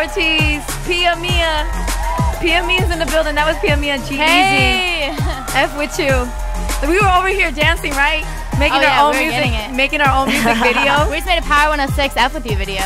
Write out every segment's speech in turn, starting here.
Ortiz, Pia Mia. Pia Mia's in the building. That was Pia Mia. G-Eazy. Hey. F with you. We were over here dancing, right? Making our own music. Making our own music video. We just made a Power 106 F with you video.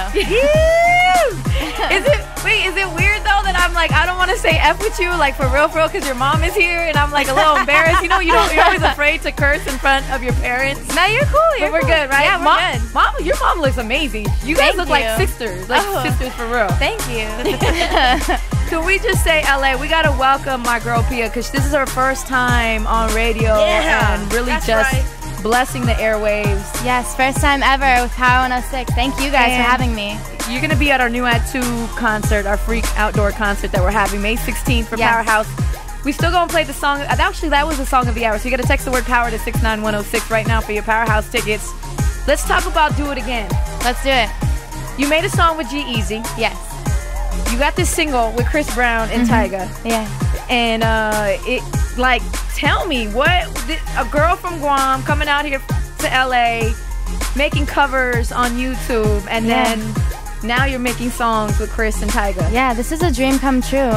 Is it weird though that I'm like, I don't want to say F with you, like for real, because your mom is here and I'm like a little embarrassed. You know, you're always afraid to curse in front of your parents. No, you're cool. But we're good, right? Yeah, we're good. Mom, your mom looks amazing. You guys look like sisters, sisters for real. Thank you. Can we just say, LA, we gotta welcome my girl Pia, because this is her first time on radio and really blessing the airwaves. Yes, first time ever with Power 106. Thank you guys for having me. You're going to be at our New At 2 concert, our free outdoor concert that we're having May 16th for Powerhouse. We still going to play the song. Actually, that was the song of the hour. So you got to text the word power to 69106 right now for your Powerhouse tickets. Let's talk about Do It Again. Let's do it. You made a song with G-Eazy. Yes. You got this single with Chris Brown and Tyga. Yeah. And tell me, a girl from Guam coming out here to LA, making covers on YouTube, and then now you're making songs with Chris and Tyga. Yeah, this is a dream come true.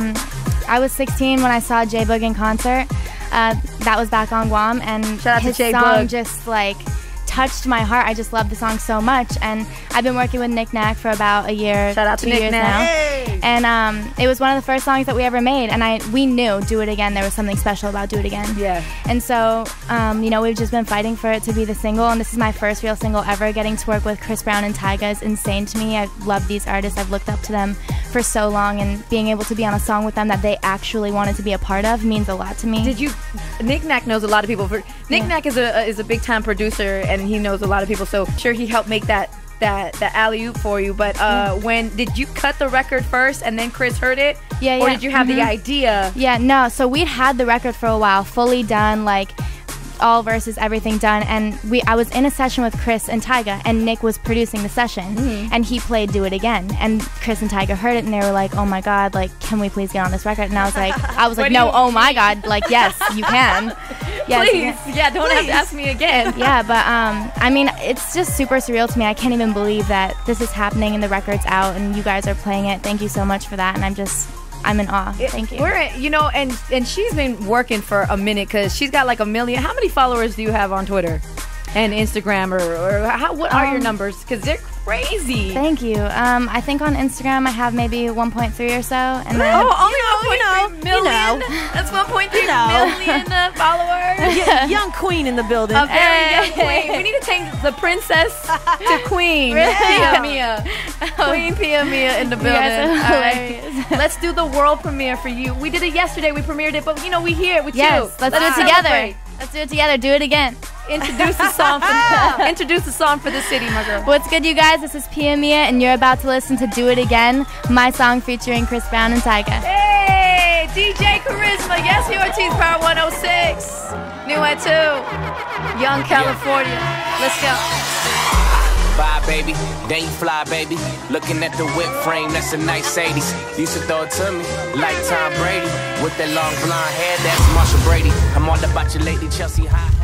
I was 16 when I saw J-Boog in concert. That was back on Guam, and his song just like touched my heart. I just love the song so much, and I've been working with Nick Nack for about a year, Shout out to 2 years now. Hey. And it was one of the first songs that we ever made, and we knew Do It Again, there was something special about Do It Again. Yeah. And so, you know, we've just been fighting for it to be the single, and this is my first real single ever. Getting to work with Chris Brown and Tyga is insane to me. I love these artists. I've looked up to them for so long, and being able to be on a song with them that they actually wanted to be a part of means a lot to me. Nick Nack knows a lot of people. Nick Nack is a big time producer, and he knows a lot of people, so sure he helped make that alley-oop for you. But when did you cut the record first and then Chris heard it? Yeah. Or did you have the idea? Yeah, no, so we'd had the record for a while, fully done, like all verses, everything done, and I was in a session with Chris and Tyga, and Nick was producing the session, and he played Do It Again, and Chris and Tyga heard it, and they were like, oh my god, like, can we please get on this record? And I was like, no, oh my god, like, yes, you can. Yes, please, don't have to ask me again. Yeah, but I mean, it's just super surreal to me. I can't even believe that this is happening and the record's out and you guys are playing it. Thank you so much for that, and I'm in awe. Thank you. And she's been working for a minute, because she's got like 1 million. How many followers do you have on Twitter and Instagram, what are your numbers? Because they're crazy. Thank you. I think on Instagram I have maybe 1.3 or so, and then only 1.3 million. That's 1.3 million followers. Young queen in the building. A very young queen. We need to change the princess to queen. Pia Mia. Queen Pia Mia in the building. You guys are hilarious. Let's do the world premiere for you. We did it yesterday. We premiered it, but we here with you. Let's do it together. Let's do it together. Do it again. Introduce the song for the city, my girl. What's good, you guys? This is Pia Mia, and you're about to listen to Do It Again, my song featuring Chris Brown and Tyga. Hey, DJ Charisma. Yes, your Ortiz, Power 106. New At 2. Young California. Let's go. Bye, baby. Then you fly, baby. Looking at the whip frame, that's a nice 80s. Used to throw it to me like Tom Brady. With that long blonde hair, that's Marshall Brady. I'm all about you lately, Chelsea High.